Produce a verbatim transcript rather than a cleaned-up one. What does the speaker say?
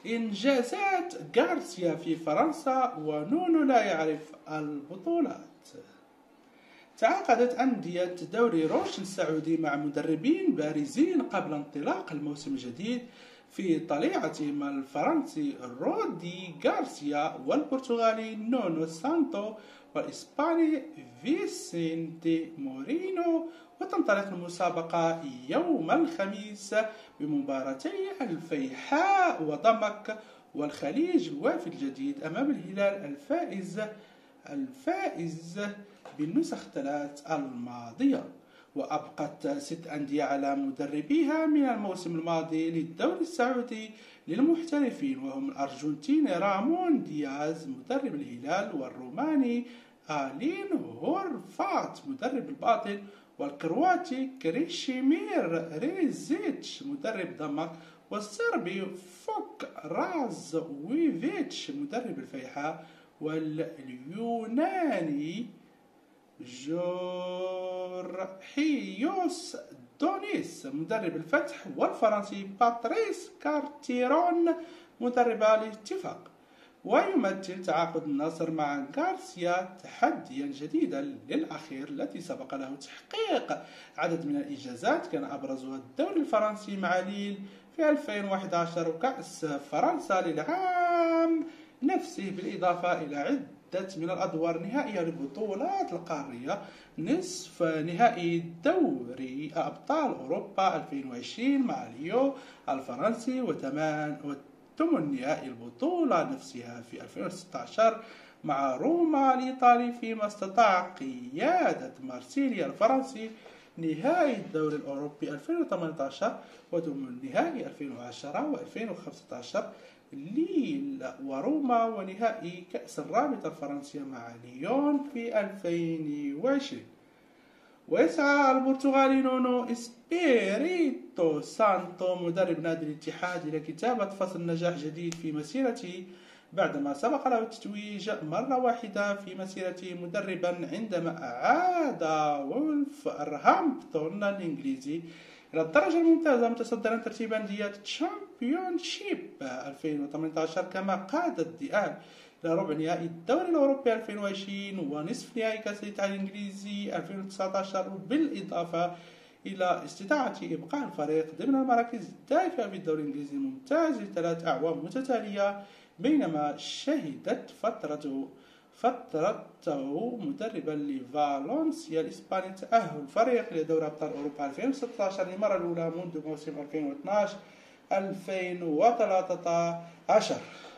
إنجازات غارسيا في فرنسا ونونو لا يعرف البطولات. تعاقدت أندية دوري روشن السعودي مع مدربين بارزين قبل انطلاق الموسم الجديد في طليعتهم الفرنسي رودي غارسيا والبرتغالي نونو سانتو والإسباني فيسنتي مورينو. وتنطلق المسابقة يوم الخميس بمباراتي الفيحاء وضمك والخليج الوافد الجديد أمام الهلال الفائز الفائز بالنسخ الثلاث الماضية. وأبقت ست أندية على مدربيها من الموسم الماضي للدوري السعودي للمحترفين، وهم الأرجنتيني رامون دياز مدرب الهلال، والروماني آلين هورفات مدرب الباطن، والكرواتي كريشيمير ريزيتش مدرب ضمك، والصربي فوك رازويفيتش مدرب الفيحاء، واليوناني جورحيوس دونيس مدرب الفتح، والفرنسي باتريس كارتيرون مدرب الاتفاق. ويمثل تعاقد النصر مع غارسيا تحديا جديدا للأخير الذي سبق له تحقيق عدد من الإنجازات كان أبرزها الدوري الفرنسي مع ليل في ألفين وأحد عشر وكأس فرنسا للعام نفسه، بالإضافة إلى عدة من الأدوار النهائية للبطولات القارية، نصف نهائي دوري أبطال أوروبا ألفين وعشرين مع ليو الفرنسي، وثمان ثمن نهائي البطولة نفسها في ألفين وستة عشر مع روما الإيطالي، فيما استطاع قيادة مارسيليا الفرنسي نهائي الدوري الأوروبي ألفين وثمانية عشر، وثمن نهائي ألفين وعشرة وألفين وخمسة عشر ليل وروما، ونهائي كأس الرابطة الفرنسية مع ليون في ألفين وعشرين. ويسعى البرتغالي نونو إسبيريتو سانتو مدرب نادي الاتحاد إلى كتابة فصل نجاح جديد في مسيرته، بعدما سبق له التتويج مرة واحدة في مسيرته مدربا عندما أعاد وولفرهامبتون الإنجليزي إلى الدرجة الممتازة متصدرا ترتيب أندية تشامبيونشيب ألفين وثمانية عشر، كما قاد الذئاب إلى ربع نهائي الدوري الأوروبي ألفين وعشرين ونصف نهائي كأس الاتحاد الإنجليزي ألفين وتسعة عشر، بالإضافة إلى استطاعة إبقاء الفريق ضمن المراكز الدافئة في الدوري الإنجليزي الممتاز لثلاث أعوام متتالية، بينما شهدت فترته فترته مدربا لفالنسيا الإسباني تأهل الفريق إلى دوري أبطال أوروبا ألفين وستة عشر للمرة الأولى منذ موسم ألفين واثني عشر ألفين وثلاثة عشر.